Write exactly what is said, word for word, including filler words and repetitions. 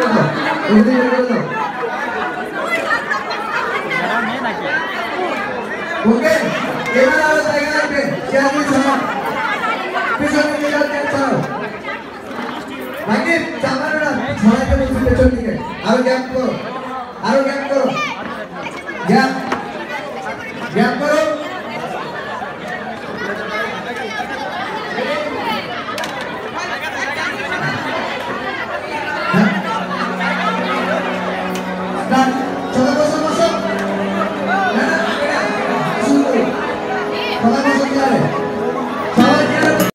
Oke, gimana harus saya lagi? Siapa sama? Bisa menjadi kacau. Lagi, jangan lah. Saya kan mesti kacau ni. Harus gap koro, harus gap koro, gap, gap koro.